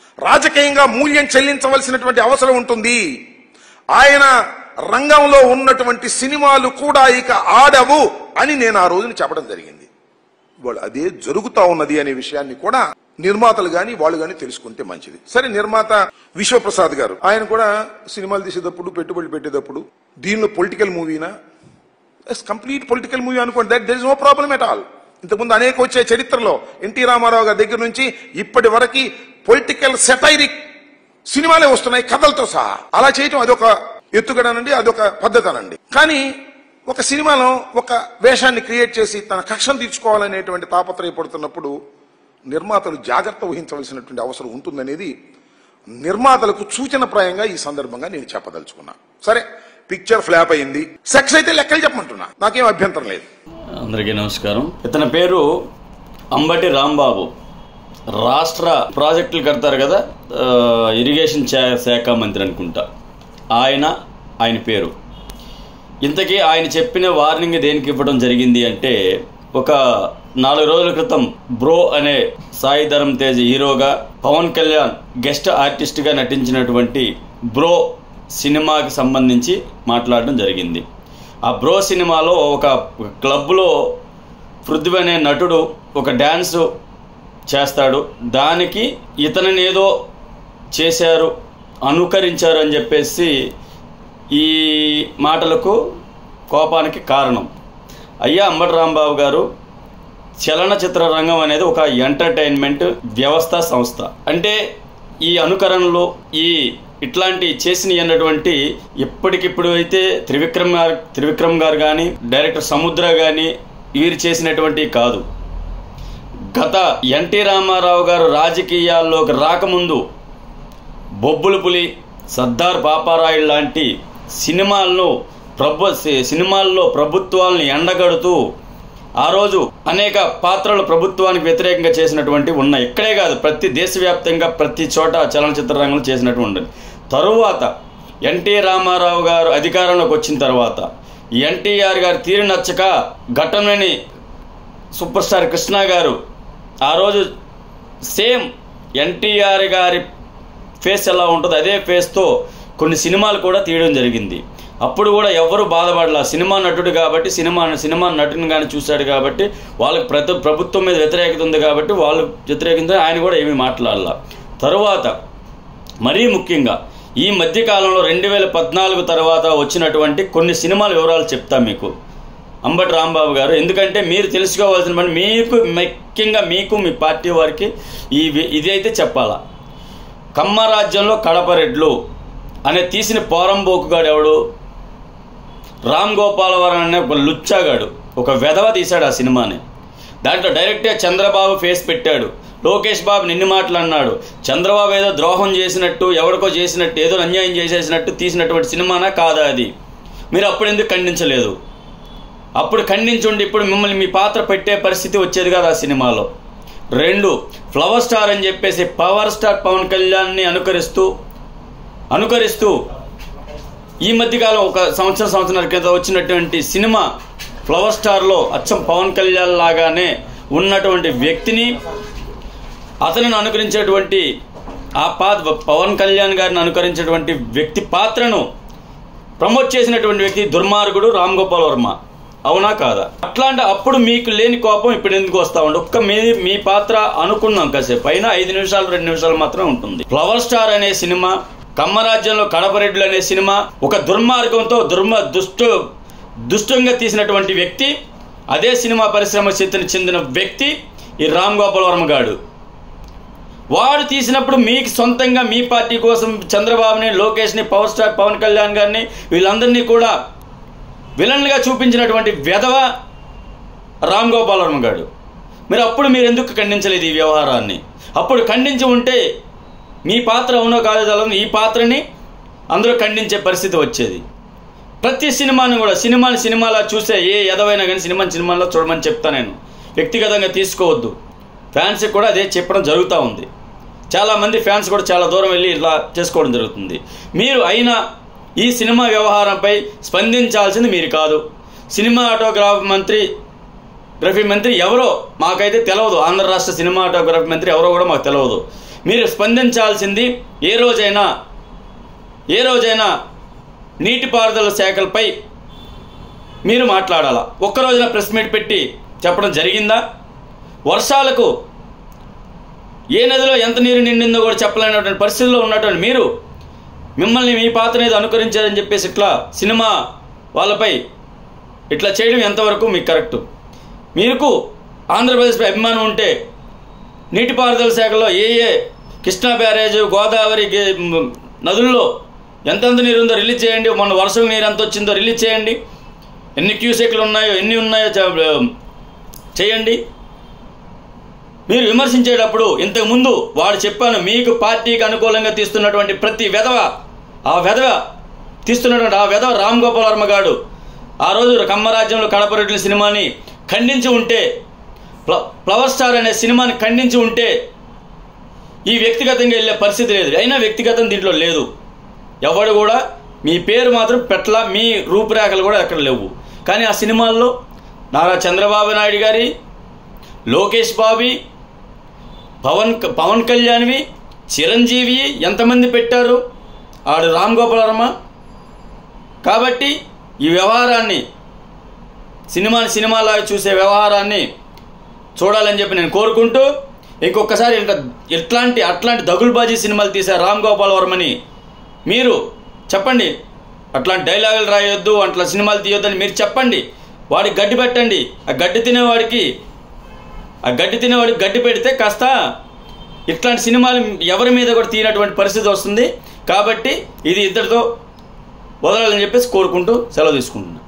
రాజకీయంగా మూల్యం చెల్లించవలసినటువంటి అవసరం ఉంటుంది. ఆయన రంగంలో ఉన్నటువంటి సినిమాలు కూడా ఇక ఆడవు అని నేను ఆ రోజున చెప్పడం జరిగింది. వాళ్ళు అదే జరుగుతా ఉన్నది అనే విషయాన్ని కూడా నిర్మాతలు గాని వాళ్ళు గాని తెలుసుకుంటే మంచిది. సరే, నిర్మాత విశ్వప్రసాద్ గారు ఆయన కూడా సినిమాలు తీసేటప్పుడు పెట్టుబడులు పెట్టేటప్పుడు దీనిలో పొలిటికల్ మూవీనా, కంప్లీట్ పొలిటికల్ మూవీ అనుకోండి, that there is no problem at all. ఇంతకుముందు అనేక వచ్చే చరిత్రలో ఎన్టీ రామారావు గారి దగ్గర నుంచి ఇప్పటి వరకు పొలిటికల్ సెటైరిక్ సినిమాలే వస్తున్నాయి కథలతో సహా. అలా చేయటం అదొక ఎత్తుగడనండి, అదొక పద్ధతి అనండి. కానీ ఒక సినిమాలో ఒక వేషాన్ని క్రియేట్ చేసి తన కక్షను తీర్చుకోవాలనేటువంటి తాపత్రయపడుతున్నప్పుడు నిర్మాతలు జాగ్రత్త వహించవలసినటువంటి అవసరం ఉంటుందనేది నిర్మాతలకు సూచనప్రాయంగా ఈ సందర్భంగా నేను చెప్పదలుచుకున్నా. సరే, పిక్చర్ ఫ్లాప్ అయింది, సెక్స్ అయితే లెక్కలు చెప్పమంటున్నా, నాకేం అభ్యంతరం లేదు. అందరికీ నమస్కారం. ఇతని పేరు అంబటి రాంబాబు. రాష్ట్ర ప్రాజెక్టులు కడతారు కదా, ఇరిగేషన్ శాఖ మంత్రి అనుకుంటా ఆయన పేరు. ఇంతకీ ఆయన చెప్పిన వార్నింగ్ దేనికి ఇవ్వడం జరిగింది అంటే, ఒక 4 రోజుల క్రితం బ్రో అనే సాయి ధరమ్ తేజ్ హీరోగా, పవన్ కళ్యాణ్ గెస్ట్ ఆర్టిస్ట్గా నటించినటువంటి బ్రో సినిమాకి సంబంధించి మాట్లాడడం జరిగింది. ఆ బ్రో సినిమాలో ఒక క్లబ్లో పృథ్వీ అనే నటుడు ఒక డ్యాన్స్ చేస్తాడు. దానికి ఇతనిని ఏదో చేశారు, అనుకరించారు అని చెప్పేసి ఈ మాటలకు కోపానికి కారణం. అయ్యా అంబటి రాంబాబు గారు, చలనచిత్ర రంగం అనేది ఒక ఎంటర్టైన్మెంట్ వ్యవస్థ సంస్థ. అంటే ఈ అనుకరణలు ఇట్లాంటి చేసినవి అన్నటువంటి ఇప్పటికిప్పుడు అయితే త్రివిక్రమ్ గారు కానీ, డైరెక్టర్ సముద్ర కానీ వీరు చేసినటువంటి కాదు. గత ఎన్టీ రామారావు గారు రాజకీయాల్లోకి రాకముందు బొబ్బుల పులి, సర్దార్ పాపారాయుడు లాంటి సినిమాల్లో ప్రభుత్వాలను ఎండగడుతూ ఆ రోజు అనేక పాత్రలు ప్రభుత్వానికి వ్యతిరేకంగా చేసినటువంటి ఉన్నాయి. ఇక్కడే కాదు, ప్రతి దేశవ్యాప్తంగా ప్రతి చోట చలనచిత్ర రంగంలో చేసినట్టు ఉండదు. తరువాత ఎన్టీ రామారావు గారు అధికారంలోకి వచ్చిన తర్వాత ఎన్టీఆర్ గారి తీరు నచ్చక ఘటనని సూపర్ స్టార్ కృష్ణ గారు ఆ రోజు సేమ్ ఎన్టీఆర్ గారి ఫేస్ ఎలా ఉంటుందో అదే ఫేస్తో కొన్ని సినిమాలు కూడా తీయడం జరిగింది. అప్పుడు కూడా ఎవరు బాధపడలా. సినిమా నటుడు కాబట్టి, సినిమా నటుని కానీ చూశాడు కాబట్టి, వాళ్ళకి ప్రభుత్వం మీద వ్యతిరేకత ఉంది కాబట్టి వాళ్ళు వ్యతిరేకంగా ఆయన కూడా ఏమీ మాట్లాడాల. తరువాత మరీ ముఖ్యంగా ఈ మధ్యకాలంలో 2014 తర్వాత వచ్చినటువంటి కొన్ని సినిమాల వివరాలు చెప్తా మీకు అంబటి రాంబాబు గారు. ఎందుకంటే మీరు తెలుసుకోవాల్సిన పని ముఖ్యంగా మీకు మీ పార్టీ వారికి ఇది అయితే చెప్పాలా. కమ్మరాజ్యంలో కడపరెడ్లు అనే తీసిన పోరంబోకుగాడు ఎవడు, రామ్ గోపాలవరం అనే ఒక లుచ్చాగాడు, ఒక వెధవ తీశాడు ఆ సినిమాని. దాంట్లో డైరెక్ట్గా చంద్రబాబు ఫేస్ పెట్టాడు. లోకేష్ బాబు నిన్ను మాట్లాడినాడు. చంద్రబాబు ఏదో ద్రోహం చేసినట్టు, ఎవరికో చేసినట్టు, ఏదో అన్యాయం చేసేసినట్టు తీసినటువంటి సినిమానా కాదా అది? మీరు అప్పుడు ఎందుకు ఖండించలేదు? అప్పుడు ఖండించుండి ఇప్పుడు మిమ్మల్ని మీ పాత్ర పెట్టే పరిస్థితి వచ్చేది కదా ఆ సినిమాలో. 2, ఫ్లవర్ స్టార్ అని చెప్పేసి పవర్ స్టార్ పవన్ కళ్యాణ్ని అనుకరిస్తూ ఈ మధ్యకాలం ఒక సంవత్సరం క్రితం వచ్చినటువంటి సినిమా ఫ్లవర్ స్టార్లో అచ్చం పవన్ కళ్యాణ్ లాగానే ఉన్నటువంటి వ్యక్తిని, అతనిని అనుకరించేటువంటి పవన్ కళ్యాణ్ గారిని అనుకరించేటువంటి వ్యక్తి పాత్రను ప్రమోట్ చేసినటువంటి వ్యక్తి దుర్మార్గుడు రామ్ గోపాల్ వర్మ. అవునా కాదా? అట్లాంటి అప్పుడు మీకు లేని కోపం ఇప్పుడు ఎందుకు వస్తా ఉండే? ఒక్క మీ పాత్ర అనుకున్నాం కాసేపు, పైన 5 నిమిషాలు 2 నిమిషాలు మాత్రం ఉంటుంది. ఫ్లవర్ స్టార్ అనే సినిమా, కమ్మరాజ్యంలో కడపరెడ్లు అనే సినిమా ఒక దుర్మార్గంతో దుష్టంగా తీసినటువంటి వ్యక్తి, అదే సినిమా పరిశ్రమ చెందిన వ్యక్తి ఈ రామ్ గోపాల్ వర్మ గాడు. వాడు తీసినప్పుడు మీకు సొంతంగా మీ పార్టీ కోసం చంద్రబాబుని, లోకేష్ని, పవర్ స్టార్ పవన్ కళ్యాణ్ గారిని వీళ్ళందరినీ కూడా విలన్లుగా చూపించినటువంటి వెధవ రామ్ గోపాల్ వర్మ గాడు. మీరు ఎందుకు ఖండించలేదు ఈ వ్యవహారాన్ని? అప్పుడు ఖండించి ఉంటే మీ పాత్ర అవునో కాదో తెలియదు, ఈ పాత్రని అందరూ ఖండించే పరిస్థితి వచ్చేది. ప్రతి సినిమాని కూడా సినిమాలా చూసే ఏ ఎదవైనా కానీ సినిమాలో చూడమని చెప్తా. నేను వ్యక్తిగతంగా తీసుకోవద్దు. ఫ్యాన్స్కి కూడా అదే చెప్పడం జరుగుతూ ఉంది. చాలామంది ఫ్యాన్స్ కూడా చాలా దూరం వెళ్ళి ఇలా చేసుకోవడం జరుగుతుంది. మీరు అయినా ఈ సినిమా వ్యవహారంపై స్పందించాల్సింది మీరు కాదు. సినిమాటోగ్రఫీ మంత్రి ఎవరో మాకైతే తెలియదు. ఆంధ్ర రాష్ట్ర సినిమాటోగ్రఫీ మంత్రి ఎవరో కూడా మాకు తెలియదు. మీరు స్పందించాల్సింది ఏ రోజైనా నీటిపారుదల శాఖలపై మీరు మాట్లాడాలా? ఒక్కరోజున ప్రెస్ మీట్ పెట్టి చెప్పడం జరిగిందా? వర్షాలకు ఏ నదిలో ఎంత నీరు నిండిందో కూడా చెప్పలేనటువంటి పరిస్థితుల్లో ఉన్నటువంటి మీరు మిమ్మల్ని మీ పాత్ర ఏదో అనుకరించారని చెప్పేసి ఇట్లా సినిమా వాళ్ళపై ఇట్లా చేయడం ఎంతవరకు మీకు కరెక్టు? మీకు ఆంధ్రప్రదేశ్పై అభిమానం ఉంటే నీటిపారుదల శాఖలో ఏ కృష్ణా బ్యారేజ్, గోదావరి నదుల్లో ఎంతెంత నీరు ఉందో రిలీజ్ చేయండి. మొన్న వర్షం నీరు ఎంత వచ్చిందో రిలీజ్ చేయండి. ఎన్ని క్యూసెక్లు ఉన్నాయో ఎన్ని ఉన్నాయో చేయండి. మీరు విమర్శించేటప్పుడు ఇంతకుముందు వాడు చెప్పాను, మీకు పార్టీకి అనుకూలంగా తీస్తున్నటువంటి ప్రతి వెధవ తీస్తున్నటువంటి రామ్ గోపాల్ వర్మ గారు ఆ రోజు కమ్మరాజ్యంలో కడప రొట్టెల సినిమాని ఖండించి ఉంటే, ఫ్లవర్ స్టార్ అనే సినిమాని ఖండించి ఉంటే ఈ వ్యక్తిగతంగా వెళ్ళే పరిస్థితి లేదు. అయినా వ్యక్తిగతం దీంట్లో లేదు. ఎవడు కూడా మీ పేరు మాత్రం పెట్ల, మీ రూపురేఖలు కూడా ఎక్కడ లేవు. కానీ ఆ సినిమాల్లో నారా చంద్రబాబు నాయుడు గారి, లోకేష్ బాబు, పవన్ కళ్యాణ్వి, చిరంజీవి ఎంతమంది పెట్టారు, ఆడు రామ్ గోపాల్ వర్మ. కాబట్టి ఈ వ్యవహారాన్ని సినిమాలాగా చూసే వ్యవహారాన్ని చూడాలని చెప్పి నేను కోరుకుంటూ, ఇంకొకసారి అట్లాంటి దగులుబాజీ సినిమాలు తీసే రామ్ గోపాల్ వర్మని మీరు చెప్పండి, అట్లాంటి డైలాగులు రాయొద్దు, అట్లా సినిమాలు తీయొద్దని మీరు చెప్పండి. వాడికి గడ్డి పెట్టండి. ఆ గడ్డి తినేవాడికి గడ్డి పెడితే కాస్త ఇట్లాంటి సినిమాలు ఎవరి మీద కూడా తీయనటువంటి పరిస్థితి వస్తుంది. కాబట్టి ఇది ఇద్దరితో వదలాలని చెప్పేసి కోరుకుంటూ సెలవు తీసుకుంటున్నాను.